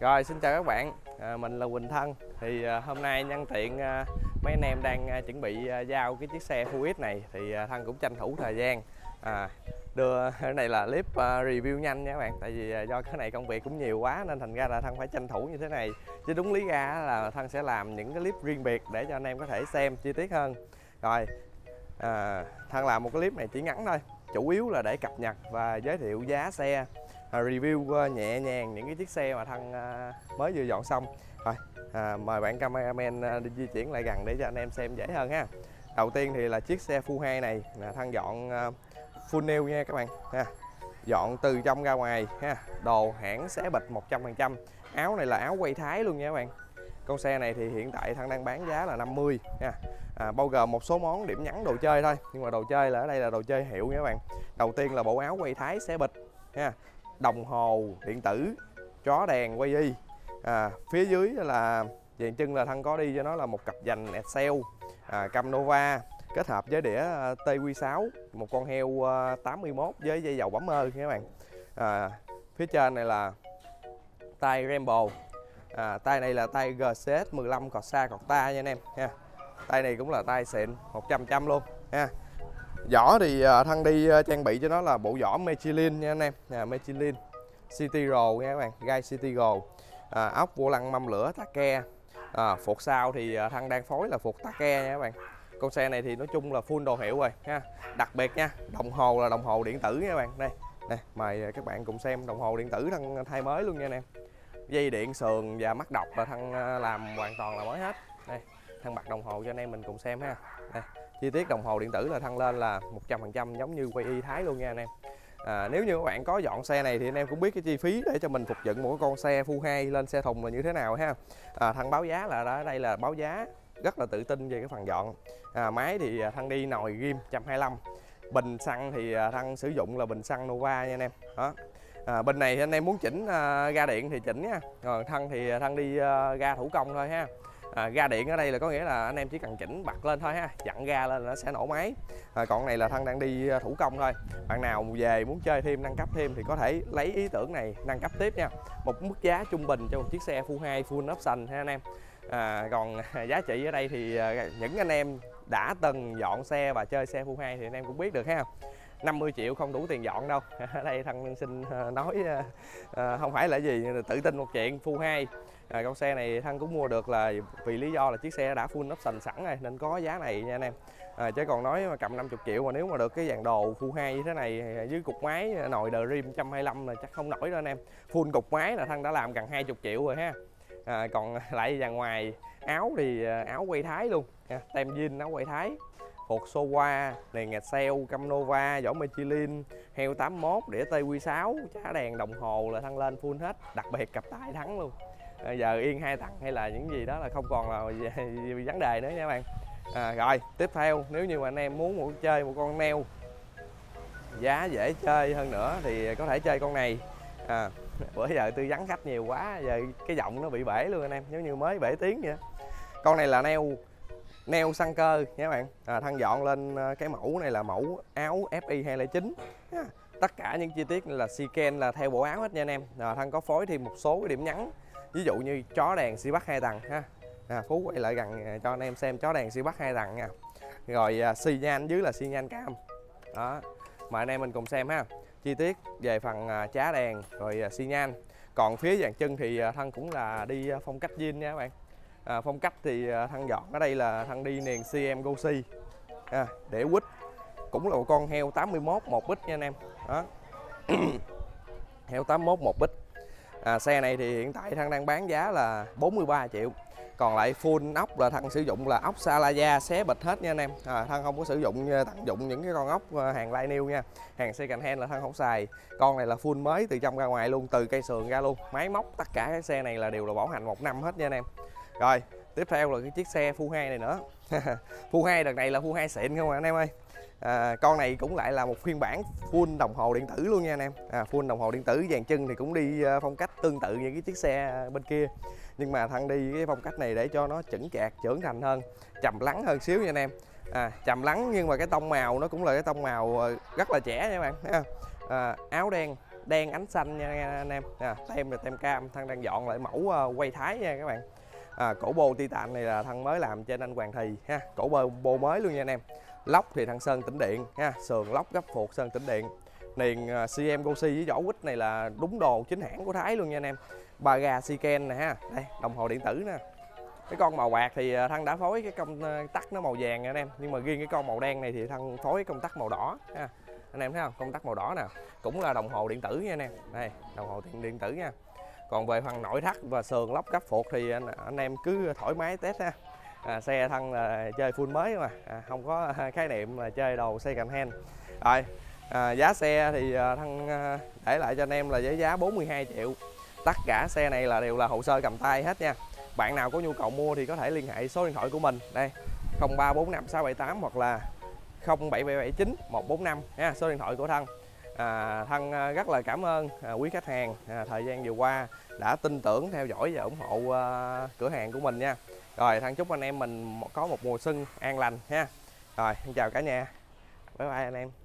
Rồi, xin chào các bạn, mình là Quỳnh Thân. Hôm nay nhân tiện mấy anh em đang chuẩn bị giao cái chiếc xe Full X này thì Thân cũng tranh thủ thời gian đưa cái này là clip review nhanh nha các bạn. Tại vì do cái này công việc cũng nhiều quá nên thành ra là Thân phải tranh thủ như thế này. Chứ đúng lý ra là Thân sẽ làm những cái clip riêng biệt để cho anh em có thể xem chi tiết hơn. Rồi, Thân làm một cái clip này chỉ ngắn thôi, chủ yếu là để cập nhật và giới thiệu giá xe, review nhẹ nhàng những cái chiếc xe mà Thân mới vừa dọn xong. Rồi, mời bạn cameraman đi di chuyển lại gần để cho anh em xem dễ hơn ha. Đầu tiên thì là chiếc xe Full 2 này là Thân dọn full nail nha các bạn ha. Dọn từ trong ra ngoài ha, đồ hãng xé bịch 100%. Áo này là áo quay Thái luôn nha các bạn. Con xe này thì hiện tại Thân đang bán giá là 50 nha. Bao gồm một số món điểm nhấn đồ chơi thôi, nhưng mà đồ chơi là ở đây là đồ chơi hiệu nha các bạn. Đầu tiên là bộ áo quay Thái xé bịch ha, đồng hồ điện tử, chó đèn quay y. Phía dưới là dàn chân là Thân có đi cho nó là một cặp dành Excel, cam Nova kết hợp với đĩa TQ6, một con heo 81 với dây dầu bấm ơ nha các bạn. Phía trên này là tay Rambo, tay này là tay GCS 15 cọt xa cọt ta nha anh em ha. Tay này cũng là tay xịn 100% luôn ha. Vỏ thì Thân đi trang bị cho nó là bộ vỏ Michelin nha anh em, Michelin City Roll nha các bạn, gai City Roll. Ốc vô lăng mâm lửa Take. Phuộc sau thì Thân đang phối là phuộc Take nha các bạn. Con xe này thì nói chung là full đồ hiệu rồi ha. Đặc biệt nha, đồng hồ là đồng hồ điện tử nha các bạn. Đây, mời các bạn cùng xem đồng hồ điện tử Thân thay mới luôn nha anh em. Dây điện sườn và mắt đọc là Thân làm hoàn toàn là mới hết. Đây, Thân bật đồng hồ cho anh em mình cùng xem ha. Đây, chi tiết đồng hồ điện tử là Thân lên là 100% giống như quay y Thái luôn nha anh em. Nếu như các bạn có dọn xe này thì anh em cũng biết cái chi phí để cho mình phục dựng một con xe Full 2 lên xe thùng là như thế nào ha. Thân báo giá là ở đây là báo giá rất là tự tin về cái phần dọn. Máy thì Thân đi nồi rim 125. Bình xăng thì Thân sử dụng là bình xăng Nova nha anh em. Đó. Bình này thì anh em muốn chỉnh ga điện thì chỉnh nha. Còn Thân thì Thân đi ga thủ công thôi ha. Ga điện ở đây là có nghĩa là anh em chỉ cần chỉnh bật lên thôi ha, dặn ga lên là nó sẽ nổ máy. Còn này là Thân đang đi thủ công thôi. Bạn nào về muốn chơi thêm, nâng cấp thêm thì có thể lấy ý tưởng này nâng cấp tiếp nha. Một mức giá trung bình cho một chiếc xe Full 2 full option ha anh em. Còn giá trị ở đây thì những anh em đã từng dọn xe và chơi xe Full 2 thì anh em cũng biết được ha. 50 triệu không đủ tiền dọn đâu. Ở đây Thân xin nói không phải là gì, tự tin một chuyện. Full 2 con xe này Thân cũng mua được là vì lý do là chiếc xe đã full option sẵn rồi nên có giá này nha anh em. Chứ còn nói mà cầm 50 triệu mà nếu mà được cái dàn đồ Full 2 như thế này với cục máy nồi Dream 125 là chắc không nổi đâu anh em. Full cục máy là Thân đã làm gần 20 triệu rồi ha. Còn lại dàn ngoài áo thì áo quay Thái luôn, tem zin áo quay Thái, hột Showa, đèn Excel, cam Nova, vỏ Michelin, heo 81, đĩa TQ6, chả đèn đồng hồ là Thân lên full hết, đặc biệt cặp tay thắng luôn. Giờ yên 2 tầng hay là những gì đó là không còn là vấn đề nữa nha các bạn. Rồi tiếp theo, nếu như mà anh em muốn chơi một con nail giá dễ chơi hơn nữa thì có thể chơi con này. Bữa giờ tư vấn khách nhiều quá, giờ cái giọng nó bị bể luôn anh em, giống như mới bể tiếng vậy. Con này là nail xăng cơ nha các bạn. Thân dọn lên cái mẫu này là mẫu áo FI 209. Tất cả những chi tiết là Siken là theo bộ áo hết nha anh em. Thân có phối thêm một số cái điểm nhấn, ví dụ như chó đèn xi bắc 2 tầng ha. Phú quay lại gần cho anh em xem chó đèn xi bắc 2 tầng nha. Rồi xi nhan dưới là xi nhan cam. Đó, mời anh em mình cùng xem ha. Chi tiết về phần chá đèn rồi xi nhan. Còn phía dàn chân thì Thân cũng là đi phong cách zin nha các bạn. Phong cách thì Thân dọn ở đây là Thân đi niền CM Gosi, để quýt cũng là một con heo 81 1 bit nha anh em. Đó. Heo 81 1 bit. Xe này thì hiện tại Thân đang bán giá là 43 triệu. Còn lại full ốc là Thân sử dụng là ốc Salaya xé bịch hết nha anh em. Thân không có sử dụng tận dụng những cái con ốc hàng light new nha. Hàng second hand là Thân không xài. Con này là full mới từ trong ra ngoài luôn, từ cây sườn ra luôn. Máy móc tất cả các xe này là đều là bảo hành 1 năm hết nha anh em. Rồi, tiếp theo là cái chiếc xe Full 2 này nữa. Full 2 đợt này là Full 2 xịn không anh em ơi. Con này cũng lại là một phiên bản full đồng hồ điện tử luôn nha anh em. Full đồng hồ điện tử, dàn chân thì cũng đi phong cách tương tự như cái chiếc xe bên kia. Nhưng mà Thân đi cái phong cách này để cho nó chững chạc, trưởng thành hơn, trầm lắng hơn xíu nha anh em. Trầm lắng nhưng mà cái tông màu nó cũng là cái tông màu rất là trẻ nha các bạn. Áo đen đen ánh xanh nha anh em. Tem là tem cam, Thăng đang dọn lại mẫu quay thái nha các bạn. Cổ bô Titan này là Thăng mới làm trên anh Hoàng Thì ha, cổ bô mới luôn nha anh em. Lốc thì Thăng sơn tĩnh điện ha, sườn lốc gấp phuộc sơn tĩnh điện. Niền CM Goshi với vỏ quýt này là đúng đồ chính hãng của Thái luôn nha anh em. Ba ga Siken nè ha, đây đồng hồ điện tử nè. Cái con màu bạc thì Thăng đã phối cái công tắc nó màu vàng nha anh em, nhưng mà riêng cái con màu đen này thì Thăng phối cái công tắc màu đỏ ha. Anh em thấy không, công tắc màu đỏ nè, cũng là đồng hồ điện tử nha anh em. Đây đồng hồ điện tử nha. Còn về phần nội thất và sườn lốc cấp phuộc thì anh em cứ thoải mái test ha. Xe Thăng là chơi full mới mà, không có khái niệm là chơi đồ second hand. Rồi giá xe thì Thăng để lại cho anh em là với giá 42 triệu. Tất cả xe này là đều là hồ sơ cầm tay hết nha. Bạn nào có nhu cầu mua thì có thể liên hệ số điện thoại của mình đây 0345 678 hoặc là 07779 145 nha, số điện thoại của Thăng. Thăng rất là cảm ơn quý khách hàng thời gian vừa qua đã tin tưởng theo dõi và ủng hộ cửa hàng của mình nha. Rồi Thăng chúc anh em mình có một mùa xuân an lành ha. Rồi chào cả nhà, bye bye anh em.